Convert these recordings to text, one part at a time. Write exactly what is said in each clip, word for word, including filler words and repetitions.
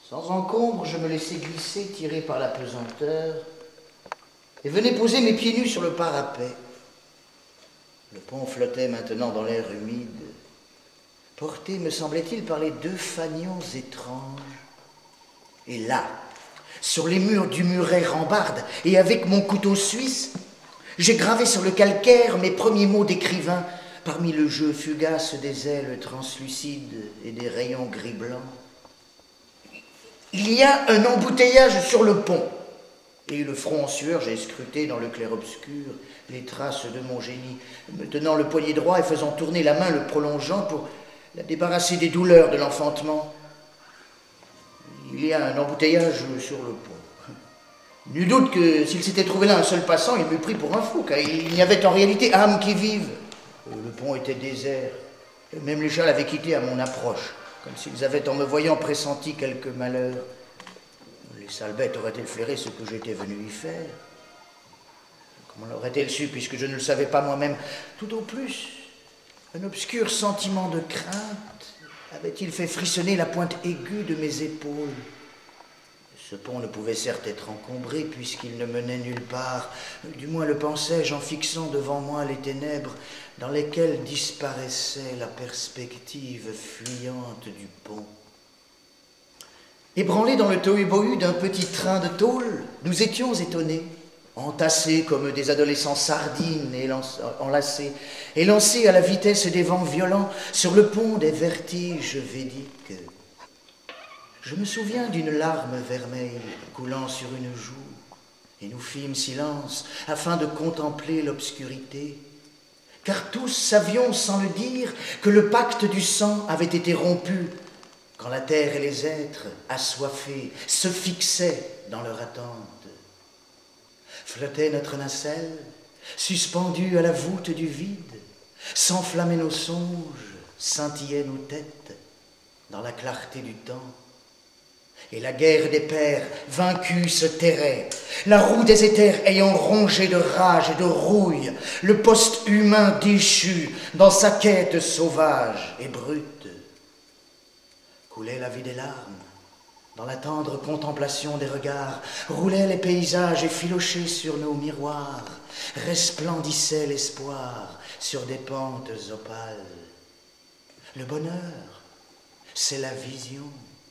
Sans encombre, je me laissais glisser, tiré par la pesanteur, et venais poser mes pieds nus sur le parapet. Le pont flottait maintenant dans l'air humide, porté, me semblait-il, par les deux fanions étranges. Et là, sur les murs du muret rambarde, et avec mon couteau suisse, j'ai gravé sur le calcaire mes premiers mots d'écrivain, parmi le jeu fugace des ailes translucides et des rayons gris-blanc. Il y a un embouteillage sur le pont. Et le front en sueur, j'ai scruté dans le clair-obscur les traces de mon génie, me tenant le poignet droit et faisant tourner la main, le prolongeant pour la débarrasser des douleurs de l'enfantement. Il y a un embouteillage sur le pont. Nul doute que s'il s'était trouvé là un seul passant, il m'eût pris pour un fou, car il n'y avait en réalité âme qui vive. Le pont était désert. Même les chats l'avaient quitté à mon approche, comme s'ils avaient, en me voyant, pressenti quelque malheur. Les sales bêtes auraient-elles flairé ce que j'étais venu y faire? Comment l'auraient-elles su, puisque je ne le savais pas moi-même? Tout au plus, un obscur sentiment de crainte avait-il fait frissonner la pointe aiguë de mes épaules. Ce pont ne pouvait certes être encombré, puisqu'il ne menait nulle part, du moins le pensais-je en fixant devant moi les ténèbres dans lesquelles disparaissait la perspective fuyante du pont. Ébranlés dans le tohu-bohu d'un petit train de tôle, nous étions étonnés, entassés comme des adolescents sardines et enlacés, et lancés à la vitesse des vents violents sur le pont des vertiges védiques. Je me souviens d'une larme vermeille coulant sur une joue, et nous fîmes silence afin de contempler l'obscurité, car tous savions sans le dire que le pacte du sang avait été rompu quand la terre et les êtres, assoiffés, se fixaient dans leur attente. Flottait notre nacelle, suspendue à la voûte du vide, s'enflammaient nos songes, scintillaient nos têtes dans la clarté du temps. Et la guerre des pères, vaincus, se terrait, la roue des éthers ayant rongé de rage et de rouille le poste humain déchu dans sa quête sauvage et brute. Coulait la vie des larmes, dans la tendre contemplation des regards, roulaient les paysages effilochés sur nos miroirs, resplendissait l'espoir sur des pentes opales. Le bonheur, c'est la vision.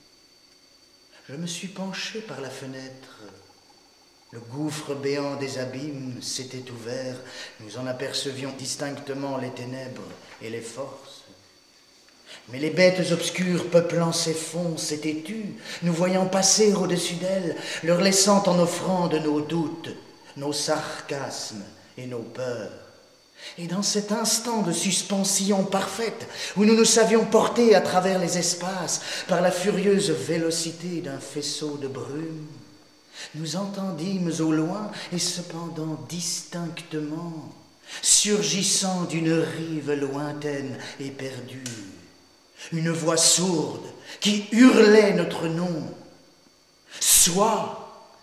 Je me suis penché par la fenêtre. Le gouffre béant des abîmes s'était ouvert. Nous en apercevions distinctement les ténèbres et les forces. Mais les bêtes obscures peuplant ces fonds s'étaient tues, nous voyant passer au-dessus d'elles, leur laissant en offrande nos doutes, nos sarcasmes et nos peurs. Et dans cet instant de suspension parfaite, où nous nous savions porter à travers les espaces par la furieuse vélocité d'un faisceau de brume, nous entendîmes au loin et cependant distinctement, surgissant d'une rive lointaine et perdue, une voix sourde qui hurlait notre nom. Sois!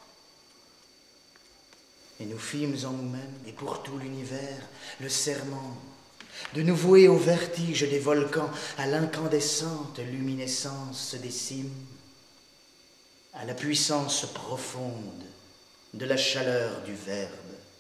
Et nous fîmes en nous-mêmes, et pour tout l'univers, le serment de nous vouer au vertige des volcans, à l'incandescente luminescence des cimes, à la puissance profonde de la chaleur du Verbe.